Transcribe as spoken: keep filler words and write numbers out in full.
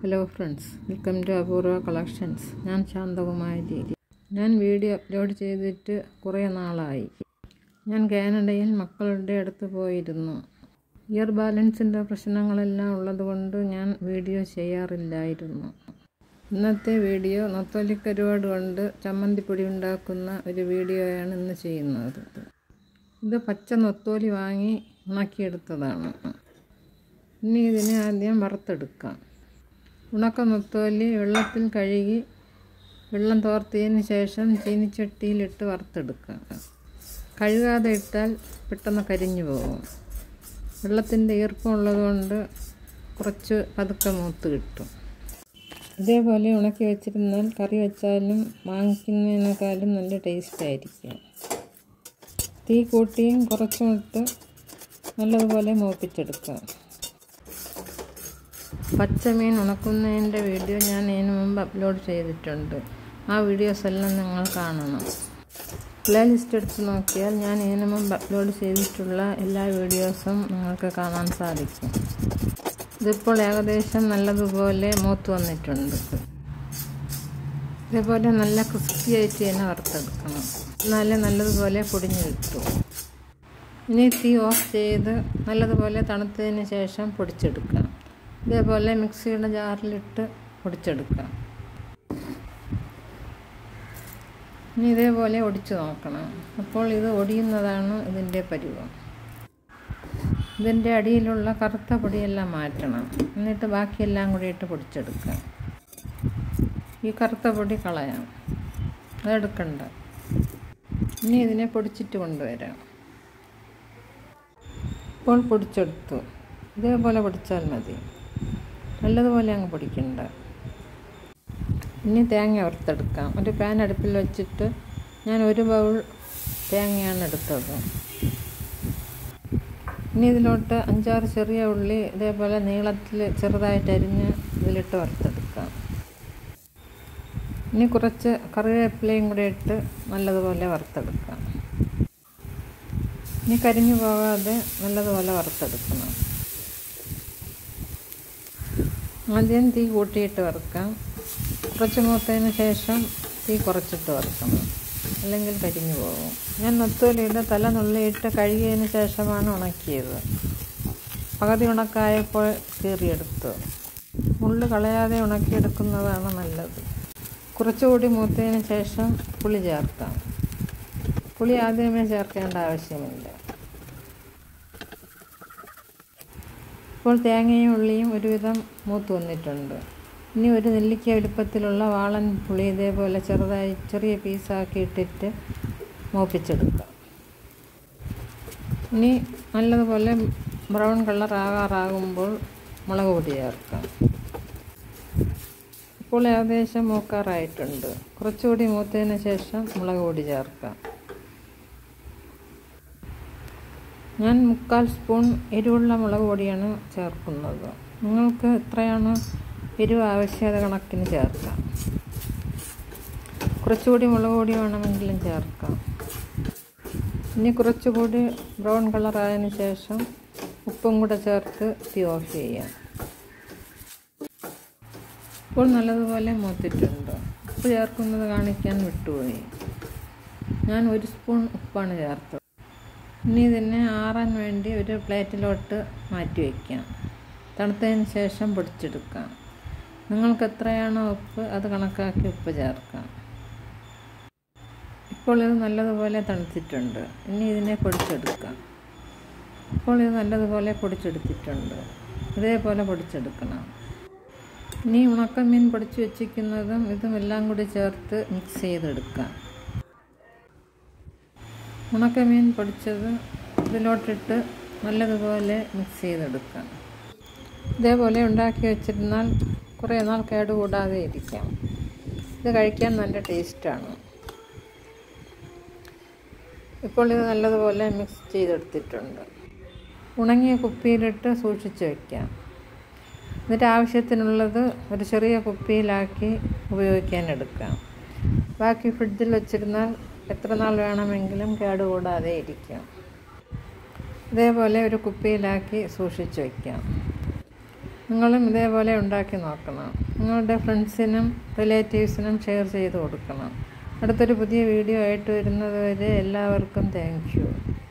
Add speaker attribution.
Speaker 1: Hello friends, welcome to Apoorva collections. ഞാൻ ശാന്തകുമാരി. ഞാൻ video upload ചെയ്തിട്ട് കുറേ നാളായി. ഞാൻ കാനഡയിൽ മക്കളുടെ അടുത്ത് പോയിരുന്നു. ഇയർ ബാലൻസിൻ്റെ പ്രശ്നങ്ങളെല്ലാം ഉള്ളതുകൊണ്ട് ഞാൻ വീഡിയോ ചെയ്യാറില്ലായിരുന്നു. ഇന്നത്തെ വീഡിയോ നൊത്തോലിക്കരുവാട് കൊണ്ട് ചമ്മന്തിപ്പൊടി ഉണ്ടാക്കുന്ന ഒരു വീഡിയോയാണ് ഇന്ന് ചെയ്യുന്നത്. ഇത് പച്ച നൊത്തോലി വാങ്ങി ഉണക്കിയെടുത്തതാണ്. ഇനി ഇതിനെ ആദ്യം വറുത്തെടുക്കാം. ഉണക്ക നൊത്തോലി വെള്ളത്തിൽ കഴുകി വെള്ളം തോർത്തിയതിന് ശേഷം ചീനിച്ചട്ടിയിലിട്ട് വറുത്തെടുക്കാം. കഴുകാതെ ഇട്ടാൽ പെട്ടെന്ന് കരിഞ്ഞു പോകും. വെള്ളത്തിൻ്റെ ഈർപ്പം ഉള്ളതുകൊണ്ട് കുറച്ച് പതുക്കെ മൂത്ത് കിട്ടും. ഇതേപോലെ ഉണക്കി വെച്ചിരുന്നാൽ കറി വെച്ചാലും വാങ്ങിക്കുന്നതിനേക്കാളും നല്ല ടേസ്റ്റ് ആയിരിക്കും. തീ കൂട്ടിയും കുറച്ചും ഇട്ട് നല്ലതുപോലെ മൂപ്പിച്ചെടുക്കാം. പച്ചമീൻ ഉണക്കുന്നതിൻ്റെ വീഡിയോ ഞാൻ ഇതിനു മുമ്പ് അപ്ലോഡ് ചെയ്തിട്ടുണ്ട്. ആ വീഡിയോസ് എല്ലാം നിങ്ങൾ കാണണം. പ്ലേ ലിസ്റ്റ് എടുത്ത് നോക്കിയാൽ ഞാൻ ഇതിനു മുമ്പ് അപ്ലോഡ് ചെയ്തിട്ടുള്ള എല്ലാ വീഡിയോസും നിങ്ങൾക്ക് കാണാൻ സാധിക്കും. ഇതിപ്പോൾ ഏകദേശം നല്ലതുപോലെ മൂത്ത് വന്നിട്ടുണ്ട്. ഇതേപോലെ നല്ല ക്രിസ്പി ആയിട്ട് തന്നെ വറുത്തെടുക്കണം, എന്നാലേ നല്ലതുപോലെ പൊടിഞ്ഞ് കിട്ടും. ഇനി തീ ഓഫ് ചെയ്ത് നല്ലതുപോലെ തണുത്തതിന് ശേഷം പൊടിച്ചെടുക്കാം. ഇതേപോലെ മിക്സിയുടെ ജാറിലിട്ട് പൊടിച്ചെടുക്കാം. ഇനി ഇതേപോലെ ഒടിച്ചു നോക്കണം. അപ്പോൾ ഇത് ഒടിയുന്നതാണ് ഇതിൻ്റെ പരുവം. ഇതിൻ്റെ അടിയിലുള്ള കറുത്ത പൊടിയെല്ലാം മാറ്റണം. എന്നിട്ട് ബാക്കിയെല്ലാം കൂടി ഇട്ട് പൊടിച്ചെടുക്കാം. ഈ കറുത്ത പൊടി കളയാം, അതെടുക്കണ്ട. ഇനി ഇതിനെ പൊടിച്ചിട്ട് കൊണ്ടുവരാം. ഇപ്പോൾ പൊടിച്ചെടുത്തു. ഇതേപോലെ പൊടിച്ചാൽ മതി, നല്ലതുപോലെ അങ്ങ് പൊടിക്കണ്ട. ഇനി തേങ്ങ വറുത്തെടുക്കാം. ഒരു പാൻ അടുപ്പിൽ വെച്ചിട്ട് ഞാൻ ഒരു ബൗൾ തേങ്ങയാണ് എടുത്തത്. ഇനി ഇതിലോട്ട് അഞ്ചാറ് ചെറിയ ഉള്ളി ഇതേപോലെ നീളത്തിൽ ചെറുതായിട്ട് അരിഞ്ഞ് ഇതിലിട്ട് വറുത്തെടുക്കാം. ഇനി കുറച്ച് കറിവേപ്പിലയും കൂടെ ഇട്ട് നല്ലതുപോലെ വറുത്തെടുക്കാം. ഇനി കരിഞ്ഞു പോകാതെ നല്ലതുപോലെ വറുത്തെടുക്കണം. ആദ്യം തീ കൂട്ടിയിട്ട് വറുക്കാം. കുറച്ച് മൂത്തതിന് ശേഷം തീ കുറച്ചിട്ട് വറുക്കണം, അല്ലെങ്കിൽ കരിഞ്ഞു പോകും. ഞാൻ നൊത്തോലിയുടെ തല നുള്ളിയിട്ട് കഴുകിയതിന് ശേഷമാണ് ഉണക്കിയത്. പകുതി ഉണക്കായപ്പോൾ കീറിയെടുത്തു. മുള്ള് കളയാതെ ഉണക്കിയെടുക്കുന്നതാണ് നല്ലത്. കുറച്ചുകൂടി മൂത്തതിന് ശേഷം പുളി ചേർക്കാം. പുളി ആദ്യമേ ചേർക്കേണ്ട ആവശ്യമില്ല. ഇപ്പോൾ തേങ്ങയും ഉള്ളിയും ഒരുവിധം മൂത്ത് വന്നിട്ടുണ്ട്. ഇനി ഒരു നെല്ലിക്ക വലുപ്പത്തിലുള്ള വാളൻ പുളി ഇതേപോലെ ചെറുതായി ചെറിയ പീസാക്കി ഇട്ടിട്ട് മൂപ്പിച്ചെടുക്കാം. ഇനി നല്ലതുപോലെ ബ്രൗൺ കളർ ആകാറാകുമ്പോൾ മുളക് പൊടി ചേർക്കാം. ഇപ്പോൾ ഏകദേശം മൂക്കാറായിട്ടുണ്ട്. കുറച്ചുകൂടി മൂത്തതിന് ശേഷം മുളക് പൊടി ചേർക്കാം. ഞാൻ മുക്കാൽ സ്പൂൺ എരിവുള്ള മുളക് പൊടിയാണ് ചേർക്കുന്നത്. നിങ്ങൾക്ക് എത്രയാണ് എരിവ് ആവശ്യകത കണക്കിന് ചേർക്കാം. കുറച്ചുകൂടി മുളക് പൊടി വേണമെങ്കിലും ചേർക്കാം. ഇനി കുറച്ചുകൂടി ബ്രൗൺ കളറായതിനു ശേഷം ഉപ്പും കൂടെ ചേർത്ത് തീ ഓഫ് ചെയ്യാം. ഇപ്പോൾ നല്ലതുപോലെ മൂത്തിട്ടുണ്ട്. ഉപ്പ് ചേർക്കുന്നത് കാണിക്കാൻ വിട്ടുപോയി. ഞാൻ ഒരു സ്പൂൺ ഉപ്പാണ് ചേർത്തത്. ഇനി ഇതിനെ ആറാൻ വേണ്ടി ഒരു പ്ലേറ്റിലോട്ട് മാറ്റി വയ്ക്കാം. തണുത്തതിന് ശേഷം പൊടിച്ചെടുക്കാം. നിങ്ങൾക്ക് എത്രയാണോ ഉപ്പ് അത് കണക്കാക്കി ഉപ്പ് ചേർക്കാം. ഇപ്പോൾ ഇത് നല്ലതുപോലെ തണുത്തിട്ടുണ്ട്. ഇനി ഇതിനെ പൊടിച്ചെടുക്കാം. ഇപ്പോൾ ഇത് നല്ലതുപോലെ പൊടിച്ചെടുത്തിട്ടുണ്ട്. ഇതേപോലെ പൊടിച്ചെടുക്കണം. ഇനി ഉണക്കമീൻ പൊടിച്ച് വെച്ചിരിക്കുന്നതും ഇതും എല്ലാം കൂടി ചേർത്ത് മിക്സ് ചെയ്തെടുക്കാം. ഉണക്കമീൻ പൊടിച്ചത് ഇതിലോട്ടിട്ട് നല്ലതുപോലെ മിക്സ് ചെയ്തെടുക്കാം. ഇതേപോലെ ഉണ്ടാക്കി വെച്ചിരുന്നാൽ കുറേ നാൾ കേടുകൂടാതെ ഇരിക്കാം. ഇത് കഴിക്കാൻ നല്ല ടേസ്റ്റാണ്. ഇപ്പോൾ ഇത് നല്ലതുപോലെ മിക്സ് ചെയ്തെടുത്തിട്ടുണ്ട്. ഉണങ്ങിയ കുപ്പിയിലിട്ട് സൂക്ഷിച്ച് വയ്ക്കാം. എന്നിട്ട് ആവശ്യത്തിനുള്ളത് ഒരു ചെറിയ കുപ്പിയിലാക്കി ഉപയോഗിക്കാൻ എടുക്കാം. ബാക്കി ഫ്രിഡ്ജിൽ വെച്ചിരുന്നാൽ എത്ര നാൾ വേണമെങ്കിലും കേടുകൂടാതെ ഇരിക്കാം. ഇതേപോലെ ഒരു കുപ്പിയിലാക്കി സൂക്ഷിച്ച് വയ്ക്കാം. നിങ്ങളും ഇതേപോലെ ഉണ്ടാക്കി നോക്കണം. നിങ്ങളുടെ ഫ്രണ്ട്സിനും റിലേറ്റീവ്സിനും ഷെയർ ചെയ്ത് കൊടുക്കണം. അടുത്തൊരു പുതിയ വീഡിയോ ആയിട്ട് വരുന്നത് വരെ എല്ലാവർക്കും താങ്ക് യു.